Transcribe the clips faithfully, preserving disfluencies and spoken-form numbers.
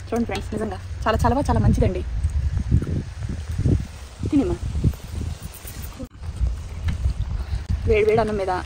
చూడండి ఫ్రెండ్స్, నిజంగా చాలా చాలా చాలా మంచిదండి. తినేమా వేడి వేడి అన్నం మీద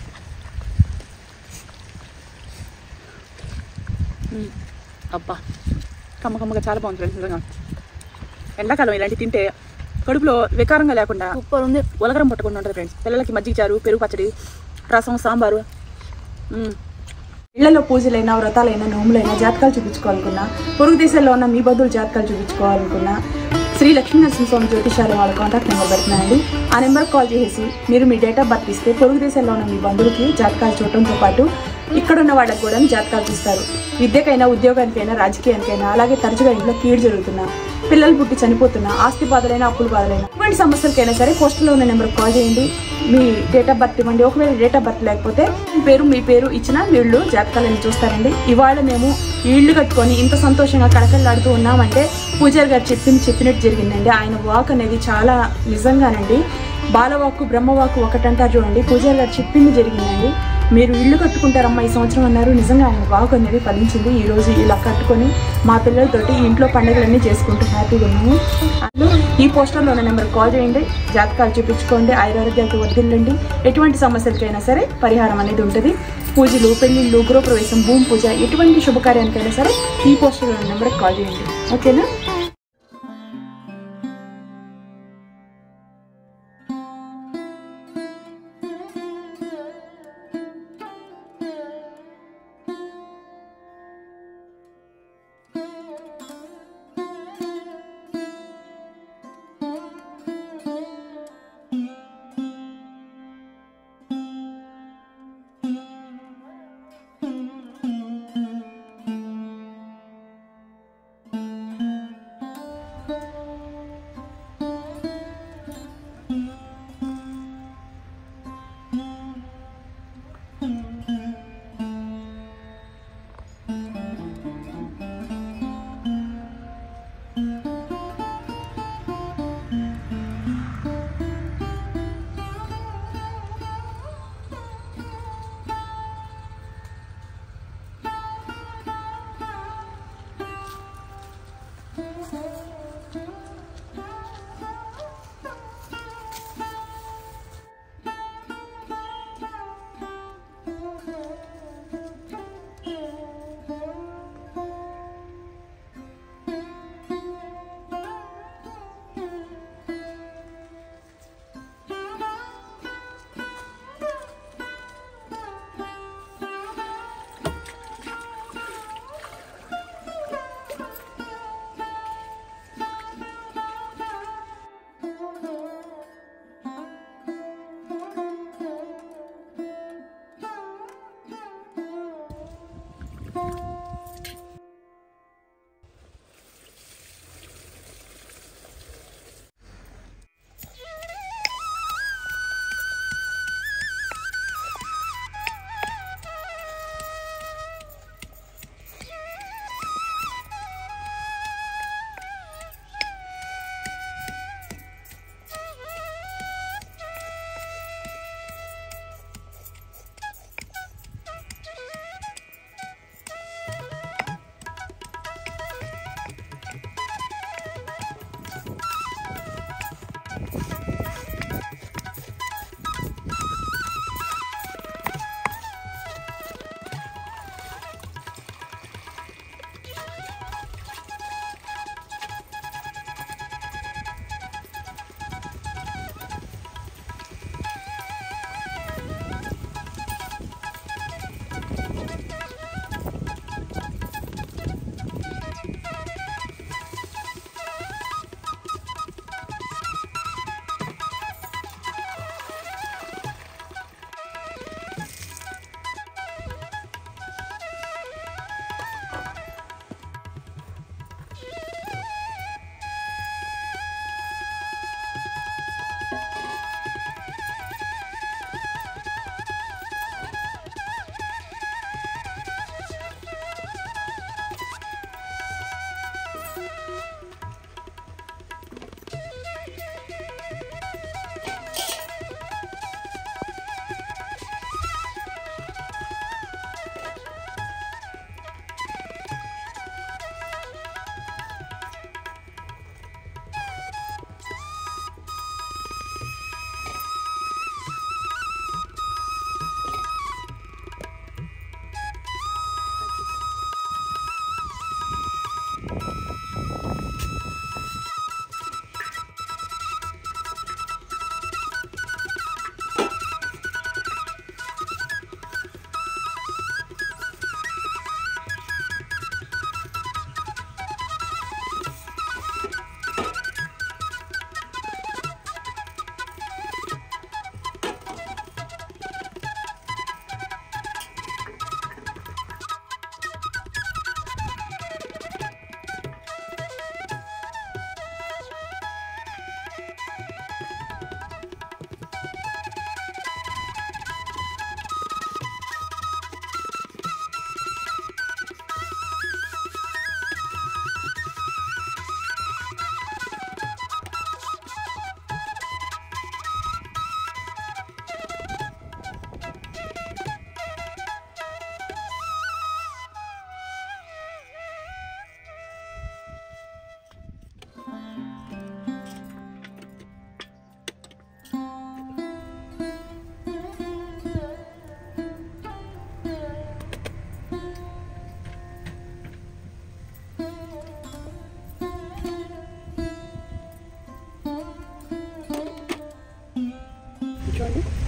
అబ్బా కమ్మ కమ్మగా చాలా బాగుంది ఫ్రెండ్స్. నిజంగా ఎండాకాలం ఇలాంటి తింటే కడుపులో వికారంగా లేకుండా సూపర్ ఉంది. ఉలగరం పట్టకుండా ఉంటుంది ఫ్రెండ్స్. పిల్లలకి మజ్జిగ చారు, పెరుగు పచ్చడి, రసం, సాంబారు. ఇళ్లలో పూజలైనా, వ్రతాలైనా, నోములైనా, జాతకాలు చూపించుకోవాలనుకున్నా, పొరుగు దేశాల్లో ఉన్న మీ బంధువులు జాతకాలు చూపించుకోవాలనుకున్నా శ్రీ లక్ష్మీ నరసింహస్వామి జ్యోతిషాలయం వాళ్ళ కాంటాక్ట్ నెంబర్ పెడుతున్నానండి. ఆ నెంబర్కి కాల్ చేసి మీరు మీ డేట్ ఆఫ్ బర్త్ ఇస్తే పొరుగు దేశాల్లో ఉన్న మీ బంధువులకి జాతకాలు చూడటంతో పాటు ఇక్కడ ఉన్న వాళ్ళకి కూడా జాతకాలు చూస్తారు. విద్యకైనా, ఉద్యోగానికైనా, రాజకీయానికైనా, అలాగే తరచుగా ఇంట్లో కీడు జరుగుతున్నా, పిల్లలు పుట్టి చనిపోతున్నా, ఆస్తి బాధలైనా, అప్పుల బాధలైనా, ఇటువంటి సమస్యలకైనా సరే పోస్టర్లో ఉన్న నెంబర్కి కాల్ చేయండి. మీ డేట్ ఆఫ్ బర్త్ ఇవ్వండి. ఒకవేళ డేట్ ఆఫ్ బర్త్ లేకపోతే మీ పేరు మీ పేరు ఇచ్చినా వీళ్ళు జాతకాలని చూస్తారండి. ఇవాళ మేము ఇళ్ళు కట్టుకొని ఇంత సంతోషంగా కడకలాడుతూ ఉన్నామంటే పూజారి గారు చెప్పింది చెప్పినట్టు జరిగిందండి. ఆయన వాక్ అనేది చాలా నిజంగానండి. బాలవాక్కు బ్రహ్మవాక్కు ఒకటంటారు చూడండి. పూజారి గారు చెప్పింది జరిగిందండి. మీరు ఇల్లు కట్టుకుంటారమ్మా ఈ సంవత్సరం అన్నారు. నిజంగా ఆయన వాక్ అనేది ఫలించింది. ఈరోజు ఇలా కట్టుకొని మా పిల్లలతోటి ఇంట్లో పండుగలన్నీ చేసుకుంటూ హ్యాపీగా ఉన్నాము. అందులో ఈ పోస్టర్లో ఉన్న నెంబర్కి కాల్ చేయండి. జాతకాలు చూపించుకోండి. ఆయురారోగ్యాలతో వర్ధిల్లండి. ఎటువంటి సమస్యలకైనా సరే పరిహారం అనేది ఉంటుంది. పూజలు, పెళ్లిళ్ళు, గృహప్రవేశం, భూమి పూజ, ఎటువంటి శుభకార్యానికైనా సరే ఈ పోస్టర్లో ఉన్న నెంబర్కి కాల్ చేయండి. ఓకేనా?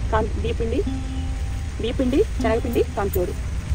కాన్ బియ్యపిండి బియ్యపిండి శనగపిండి కాన్ఫ్లోర్.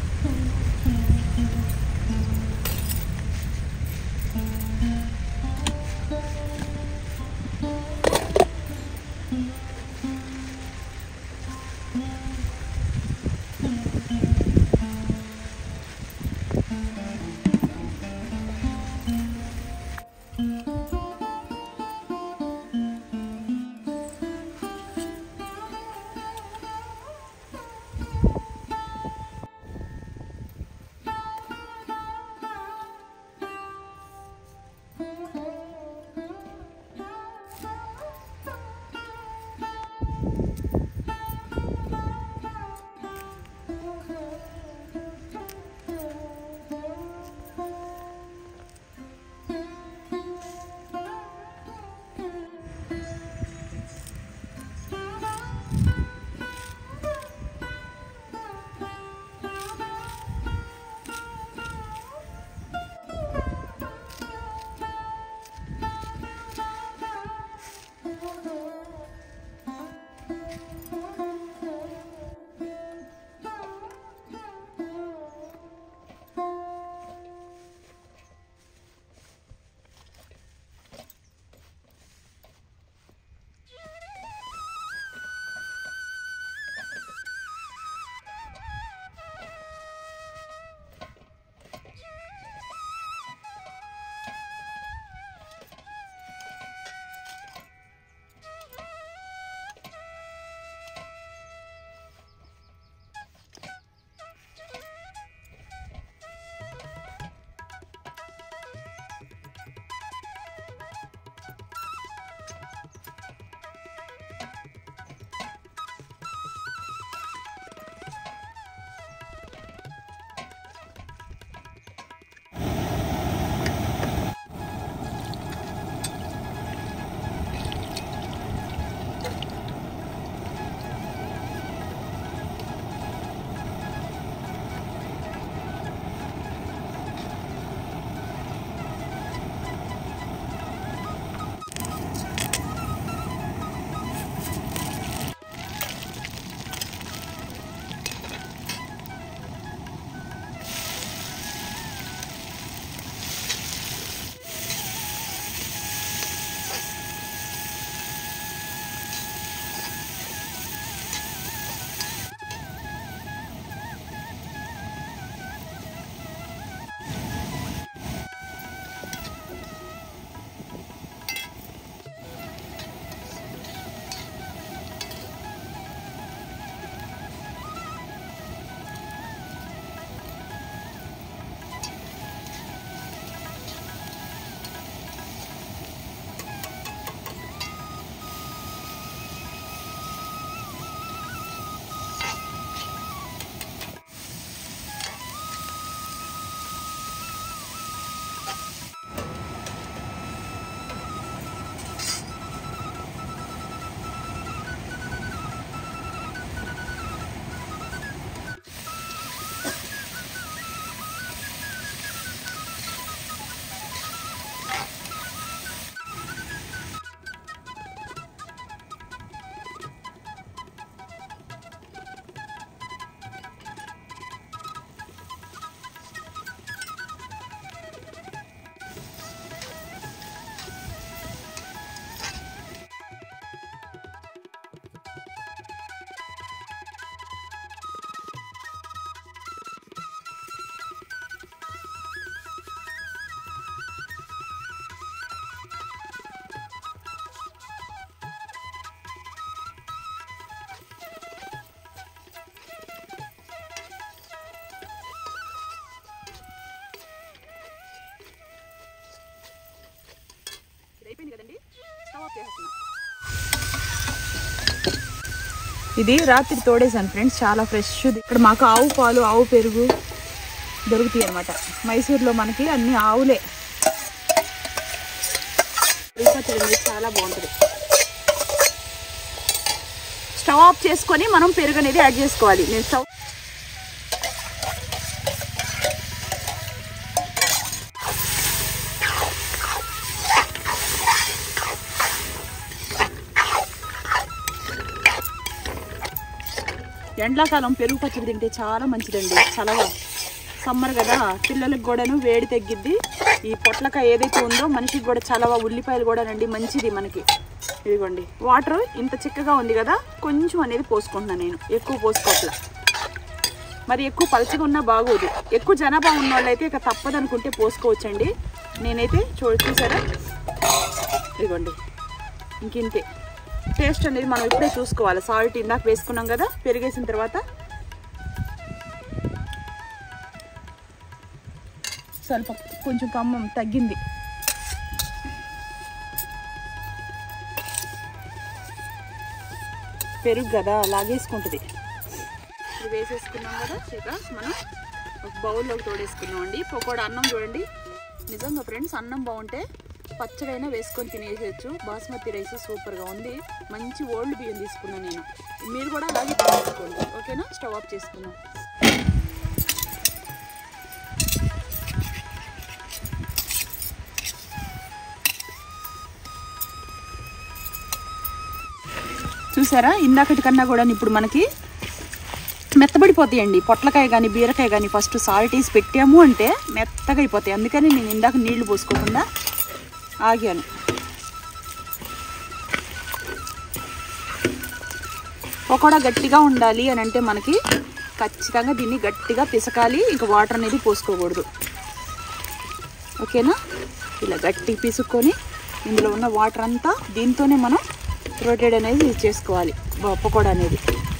ఇది రాత్రి తోడేసాను ఫ్రెండ్స్, చాలా ఫ్రెష్. ఇక్కడ మాకు ఆవు పాలు ఆవు పెరుగు దొరుకుతాయి అనమాట. మైసూర్లో మనకి అన్ని ఆవులే. చాలా బాగుంటుంది. స్టవ్ ఆఫ్ చేసుకొని మనం పెరుగు అనేది యాడ్ చేసుకోవాలి. నేను స్టవ్ ఎండాకాలం పెరుగు పచ్చడి తింటే చాలా మంచిదండి. చలవ సమ్మర్ కదా, పిల్లలకు కూడాను వేడి తగ్గిద్ది. ఈ పొట్లకాయ ఏదైతే ఉందో మనిషికి కూడా చలవ. ఉల్లిపాయలు కూడానండి మంచిది మనకి. ఇదిగోండి వాటర్ ఇంత చిక్కగా ఉంది కదా, కొంచెం అనేది పోసుకుంటున్నాను నేను, ఎక్కువ పోసుకోవట్లా. మరి ఎక్కువ పలచగా ఉన్నా బాగోదు. ఎక్కువ జనాభా ఉన్న వాళ్ళైతే ఇక తప్పదనుకుంటే పోసుకోవచ్చండి. నేనైతే చూ చూసారా ఇదిగోండి ఇంకింతే. టేస్ట్ అనేది మనం ఇప్పుడే చూసుకోవాలి. సాల్ట్ ఇందాక వేసుకున్నాం కదా, పెరిగేసిన తర్వాత ಸ್ವಲ್ಪ కొంచెం కమ్మం తగ్గింది. పెరుగు కదా లాగేసుకుంటుంది. ఇది వేసేసుకున్నాం కదా, ఇక మనం ఒక బౌల్లోకి తోడేసుకున్నాం అండి. పకోడా అన్నం చూడండి. నిజంగా ఫ్రెండ్స్ అన్నం బాగుంటే పచ్చడైనా వేసుకొని తినేసేయచ్చు. బాస్మతి రైస్ సూపర్గా ఉంది. మంచి ఓల్డ్ బియ్యం తీసుకున్నాను నేను. మీరు కూడా అలాగే తీసుకోండి. ఓకేనా, స్టవ్ ఆఫ్ చేసుకున్నాం. చూసారా ఇందాకటి కన్నా కూడా ఇప్పుడు మనకి మెత్తబడిపోతాయండి. పొట్లకాయ కానీ బీరకాయ కానీ ఫస్ట్ సాల్ట్ వేసి పెట్టాము అంటే మెత్తగా అయిపోతాయి. అందుకని నేను ఇందాక నీళ్లు పోసుకోకుండా ఆగాను. పకోడా గట్టిగా ఉండాలి అని అంటే మనకి ఖచ్చితంగా దీన్ని గట్టిగా పిసకాలి. ఇంకా వాటర్ అనేది పోసుకోకూడదు. ఓకేనా, ఇలా గట్టి పిసుక్కొని ఇందులో ఉన్న వాటర్ అంతా దీంతోనే మనం రొటేట్ అనేది చేసుకోవాలి పకోడా అనేది.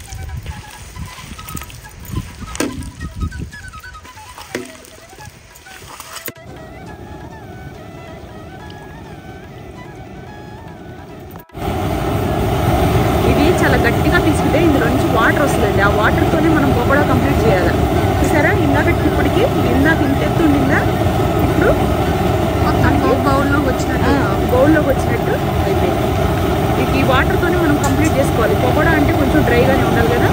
ఇది చాలా గట్టిగా తీసుకుంటే ఇందులో నుంచి వాటర్ వస్తుందండి. ఆ వాటర్తోనే మనం పకోడా కంప్లీట్ చేయాలి. చూసారా ఇందాక ఇప్పటికి ఇందాక ఇంత ఎత్తు ఉండిందా, ఇప్పుడు బౌల్లోకి వచ్చినట్టు బౌల్లోకి వచ్చినట్టు అయిపోయింది. ఈ వాటర్తోనే మనం కంప్లీట్ చేసుకోవాలి. పకోడా అంటే కొంచెం డ్రైగానే ఉండాలి కదా.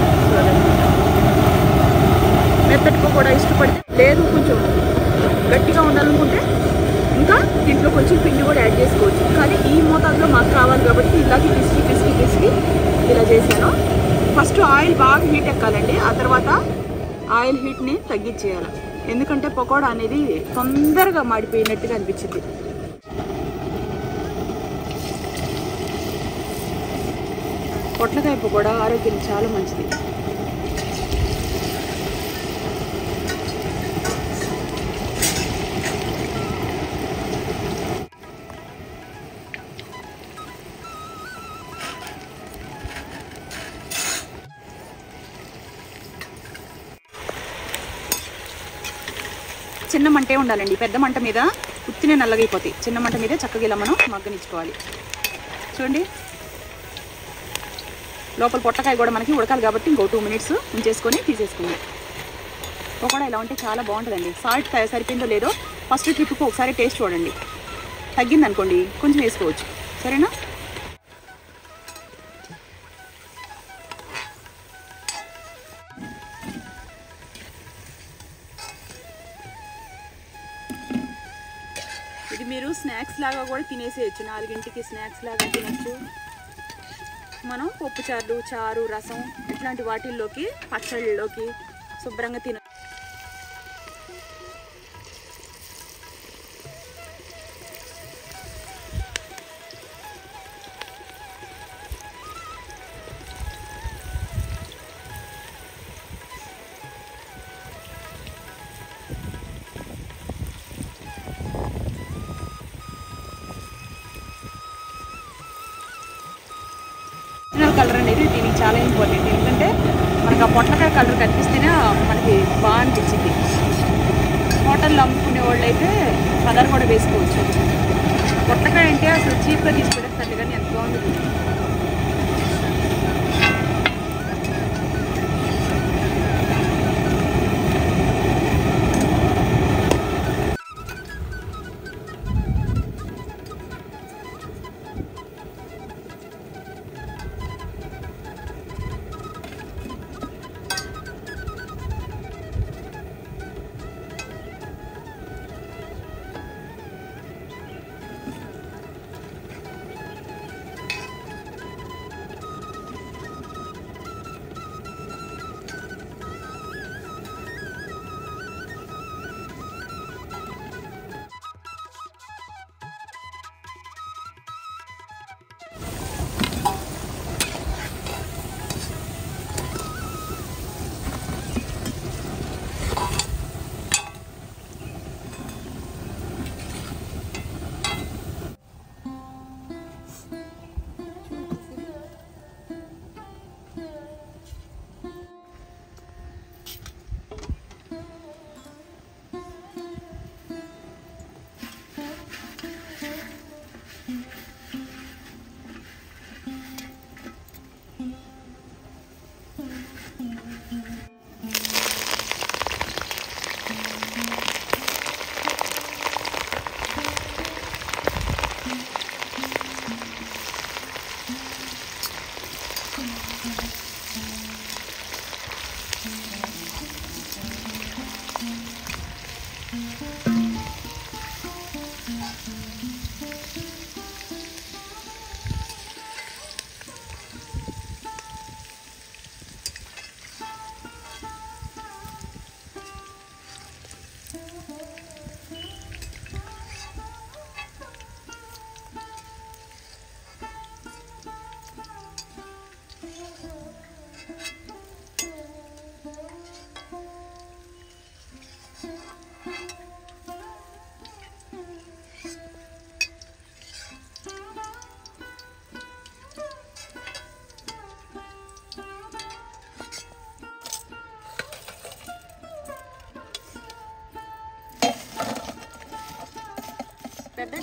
మెత్తటి పకోడా ఇష్టపడితే, లేదు కొంచెం గట్టిగా ఉండాలనుకుంటే ఇంకా దీంట్లో కొంచెం పిండి కూడా యాడ్ చేసుకోవచ్చు. కానీ ఈ మోతాదులో మాకు కావాలి కాబట్టి ఇలాగే పిసికి పిసికి పిసికి ఇలా చేశాను. ఫస్ట్ ఆయిల్ బాగా హీట్ ఎక్కాలండి. ఆ తర్వాత ఆయిల్ హీట్ని తగ్గించేయాలి. ఎందుకంటే పకోడా అనేది తొందరగా మాడిపోయినట్టుగా అనిపించింది. పొట్లకాయ పకోడా ఆరోగ్యం చాలా మంచిది. చిన్న మంటే ఉండాలండి. పెద్ద మంట మీద ఉత్తినే నల్లగైపోతాయి. చిన్న మంట మీద చక్కగా ఇలా మనం మగ్గనిచ్చుకోవాలి. చూడండి లోపల పొట్లకాయ కూడా మనకి ఉడకాలి కాబట్టి ఇంకో టూ మినిట్స్ ఉంచేసుకొని తీసేసుకుంది. పకోడా ఇలా ఉంటే చాలా బాగుంటుందండి. సాల్ట్ సరిపోయిందో లేదో ఫస్ట్ ట్రిప్కి ఒకసారి టేస్ట్ చూడండి. తగ్గిందనుకోండి కొంచెం వేసుకోవచ్చు. సరేనా, ఇది మీరు స్నాక్స్ లాగా కూడా తినేసేయచ్చు. నాలుగింటికి స్నాక్స్ లాగా తినచ్చు. మనం పప్పు చారు, చారు, రసం ఇట్లాంటి వాటిల్లోకి, పచ్చళ్ళలోకి శుభ్రంగా తిన. కలర్ అనేది దీనికి చాలా ఇంపార్టెంట్. ఎందుకంటే మనకు ఆ పొట్లకాయ కలర్ కనిపిస్తేనే మనకి బాగా అనిపించింది. హోటల్లో అమ్ముకునే వాళ్ళు అయితే కలర్ కూడా వేసుకోవచ్చు. పొట్లకాయ అంటే అసలు చీప్గా తీసుకునేస్తారు కానీ ఎంత బాగుంది.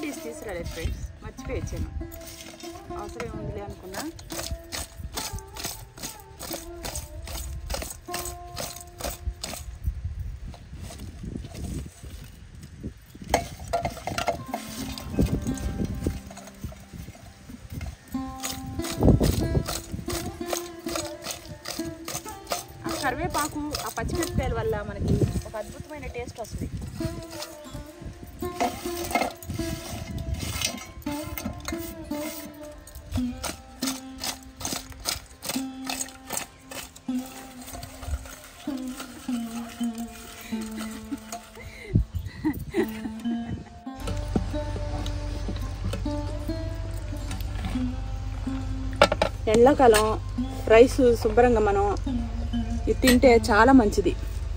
తీసి తీసుకురాలేదు ఫ్రెండ్స్, మర్చిపోయి వచ్చాను. అవసరం ఉందిలే అనుకున్నా. కరివేపాకు ఆ పచ్చిమిరపకాయల వల్ల మనకి ఒక అద్భుతమైన టేస్ట్ వస్తుంది. ఎండాకాలం రైస్ శుభ్రంగా మనం ఇది తింటే చాలా మంచిది.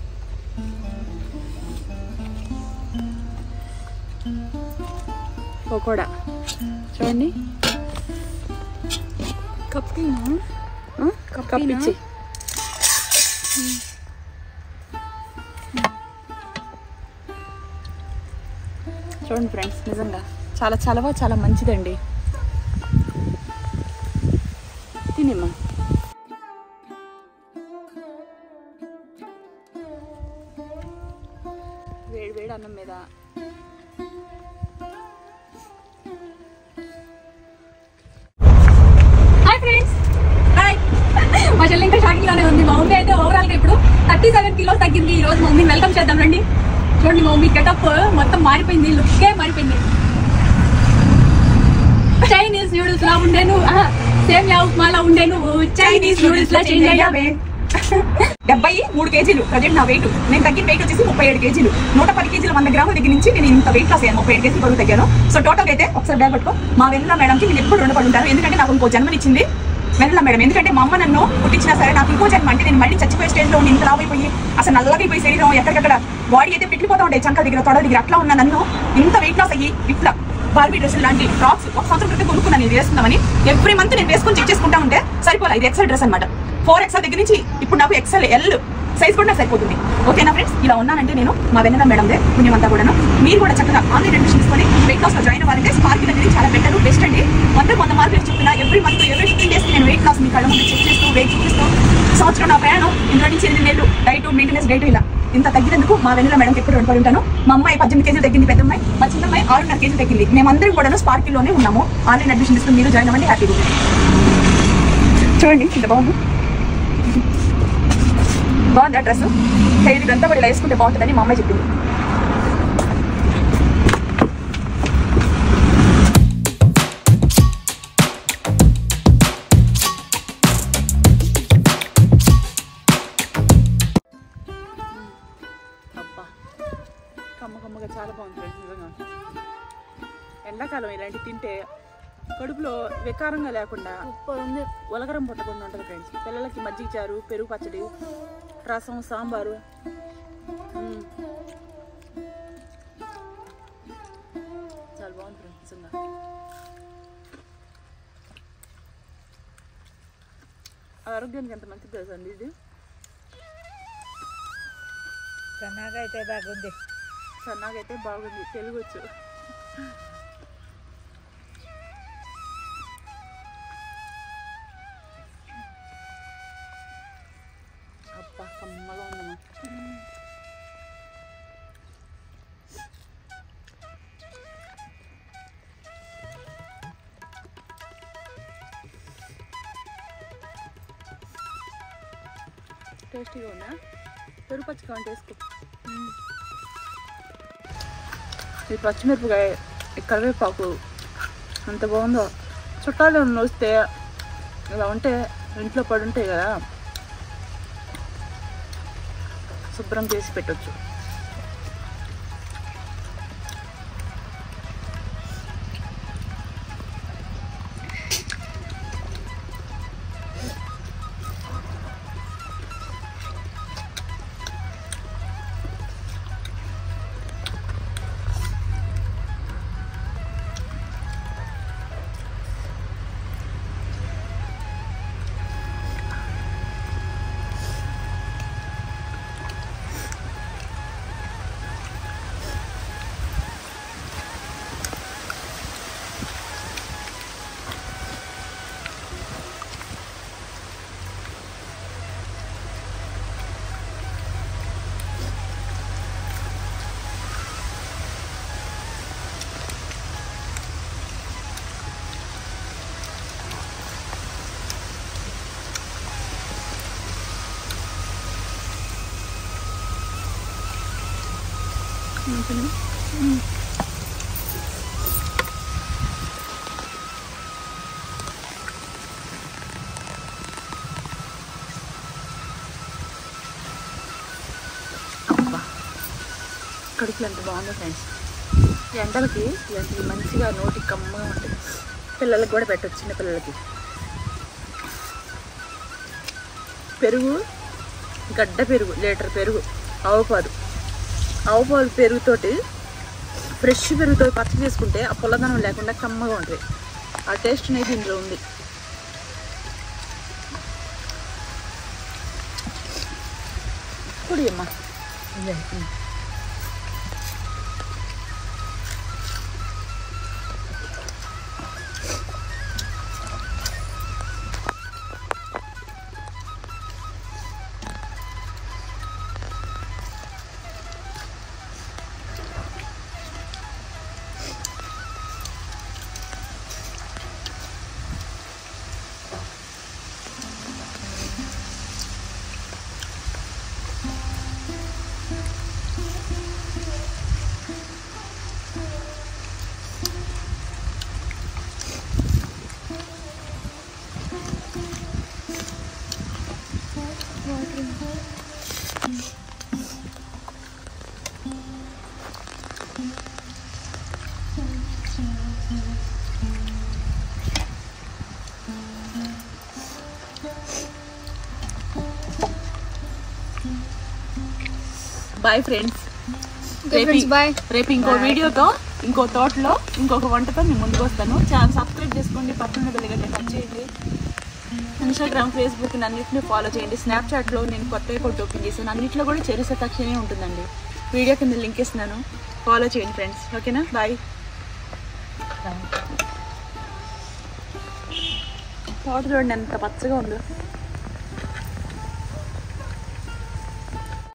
పకోడా చూడండి, కప్పినా కప్పిచ్చి చూడండి ఫ్రెండ్స్, నిజంగా చాలా చలవ చాలా మంచిదండి. తినేమ్మా. వేడి వేడి అన్నం మీద హాయ్ ఫ్రెండ్స్, హాయ్. మా చెల్లి ఇంకా షాకింగ్ లోనే ఉంది. మా మమ్మీ అయితే ఓవరాల్ గా ఇప్పుడు థర్టీ సెవెన్ కిలోస్ తగ్గింది. ఈ రోజు మమ్మీ వెల్కమ్ చేద్దాం రండి. చూడండి మమ్మీ గెటప్ మొత్తం మారిపోయింది, లుక్కే మారిపోయింది. చైనీస్ నూడిల్స్ లా ఉండేను, సేమియా ఉప్మా లా ఉండేను, చైనీస్ నూడిల్స్ లా చేంజ్ అయ్యావే. డెబ్బై మూడు కేజీలు ప్రజెంట్ నా వెయిట్. నేను తగ్గిన వెయిట్ వచ్చేసి ముప్పై ఏడు కేజీలు. నూట పది కేజీలు వంద గ్రాముల దగ్గర నుంచి నేను ఇంత వెయిట్ లాస్ అయ్యాను. ముప్పై ఏడు కేజీలు బరువు తగ్గాను. సో టోటల్ అయితే ఒకసారి బ్యాగ్ పట్టుకో. మా వెన్నెల మేడంకి నేను ఎప్పుడు రుణపడి ఉంటాను, ఎందుకంటే నాకు ఇంకో జన్మనిచ్చింది వెన్నెల మేడం. ఎందుకంటే మా అమ్మ నన్ను పుట్టించినా సరే నాకు ఇంకో జన్మ అంటే నేను మళ్ళీ చచ్చిపోయే స్టేజ్ లో ఇంత లావైపోయి అసలు నల్లగైపోయి శరీరం ఎక్కడికక్కడ బాడీ అయితే పెట్టిపోతా ఉంటాయి, చంకల దగ్గర తొడ దగ్గర అట్లా ఉన్న నన్ను ఇంత వెయిట్ లాస్ అయ్యి ఇట్లా బార్బీ డ్రెస్ లాంటి ఫ్రాక్స్ ఒక సంవత్సరం క్రితం కొనుక్కున్నాను నేను వేసుకుందామని. ఎవ్రీ మంత్ నేను వేసుకుని చెక్ చేసుకుంటా ఉంటే సరిపోలే. ఇది ఎక్సెల్ డ్రెస్ అనమాట. ఫోర్ ఎక్సెల్ దగ్గర నుంచి ఇప్పుడు నాకు ఎక్సెల్ ఎల్ సైజ్ కూడా నాకు సరిపోతుంది. ఓకేనా ఫ్రెండ్స్, ఇలా ఉన్నానంటే నేను మా వెన్నెల మేడందే పుణ్యమంతా కూడాను. మీరు కూడా చక్కగా ఆన్లైన్ అడ్మిషన్ తీసుకొని వెయిట్ లాస్ లో జాయిన్ అవ్వాలంటే స్పార్క్ అనేది చాలా బెటర్, బెస్ట్ అండి. వంద వంద మార్కులు చెప్తున్నా. Every month every fifteen days నేను వెయిట్ లాస్ మీ కళ్ళ ముందు చెక్ చేస్తూ వెయిట్ చూపిస్తూ సంవత్సరం నా ప్రయాణం ఇంట్లో నుంచి ఎనిమిది నెలలు డైట్ మెయింటెనెన్స్ డైట్ ఇలా ఇంత తగ్గినందుకు మా వెన్నెల మేడం ఎప్పుడు రుణపడి ఉంటాను. మా అమ్మాయి పద్దెనిమిది కేజీలు తగ్గింది, పెద్ద అమ్మాయి, మా చిన్న అమ్మాయి ఆరున్నర కేజీలు తగ్గింది. మేమందరం కూడా స్పార్కిల్లోనే ఉన్నాము. ఆన్లైన్ అడ్మిషన్ తీసుకుని మీరు జాయిన్ అవ్వండి, హ్యాపీగా ఉంటుంది. చూడండి ఇంత బాగుంది, బాగుంది ఆ డ్రెస్. హెయిర్ ఇదంతా కూడా ఇలా వేసుకుంటే బాగుంటుందని మా అమ్మాయి చెప్పింది. అబ్బా కమ్మ కమ్మగా చాలా బాగుంది ఫ్రెండ్స్. నిజంగా ఎండాకాలం ఇలాంటి తింటే కడుపులో వికారంగా లేకుండా ఉలగరం పుట్టకుండా ఉంటుంది ఫ్రెండ్స్. పిల్లలకి మజ్జిగ చారు, పెరుగు పచ్చడి, రసం, సాంబారు చాలా బాగుంది ఫ్రెండ్స్. నిజంగా ఆరోగ్యానికి ఎంత మంచిది తెలుసా అండి ఇది. సన్నగా అయితే బాగుంది, సన్నగా అయితే బాగుంది, తెలుగు వచ్చు. అబ్బా కమ్మగా ఉందమ్మా. టేస్టీగా ఉందా? పెరుగు పచ్చి కావండి వేసుకో. ఈ పచ్చిమిరపకాయ, ఈ కరివేపాకు అంత బాగుందో. చుట్టాలు వస్తే ఇలా ఉంటే ఇంట్లో పడి ఉంటాయి కదా, శుభ్రం చేసి పెట్టవచ్చు. అబ్బా కడుపులు ఎంత బాగుందో ఫ్రెండ్స్. ఎండలకి ఇలాంటివి మంచిగా నోటికి కమ్మగా ఉంటుంది. పిల్లలకి కూడా పెట్టచ్చు, చిన్న పిల్లలకి. పెరుగు, గడ్డ పెరుగు, లీటర్ పెరుగు, ఆవుపాలు ఆవుపాలు పెరుగుతోటి ఫ్రెష్ పెరుగుతో పచ్చడి చేసుకుంటే ఆ పుల్లదనం లేకుండా కమ్మగా ఉంటుంది. ఆ టేస్ట్ అనేది ఇందులో ఉంది. పొడి అమ్మా. Bye friends. రేపు ఇంకో వీడియోతో, ఇంకో తోటలో, ఇంకొక వంటతో నేను ముందుకు వస్తాను. ఛానల్ సబ్స్క్రైబ్ చేసుకోండి, పక్కన బెల్గంట టచ్ చేయండి. ఇన్స్టాగ్రామ్, ఫేస్బుక్ అన్నింటినీ ఫాలో చేయండి. స్నాప్చాట్లో నేను కొత్తగా కొట్టి ఓపెన్ చేశాను. అన్నింటిలో కూడా చెరు సతాక్షనే ఉంటుందండి. వీడియో కింద లింక్ ఇస్తున్నాను, ఫాలో చేయండి ఫ్రెండ్స్. ఓకేనా, బాయ్. తోట చూడండి ఎంత పచ్చగా ఉందో.